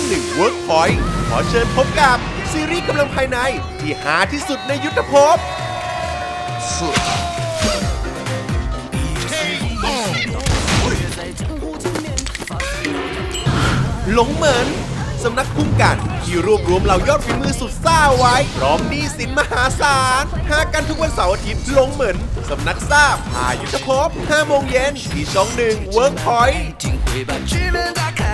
หนึ่ง Workpoint ขอเชิญพบกับซีรีส์กำลังภายในที่หาที่สุดในยุทธภพหลงเหมินสำนักคุ้มกันที่รวบรวมเหล่ายอดฝีมือสุดซ่าไว้พร้อมหนี้สินมหาศาลหากันทุกวันเสาร์อาทิตย์หลงเหมินสำนักซ่าพายุทธภพ 5 โมงเย็นที่ช่อง 1 Workpoint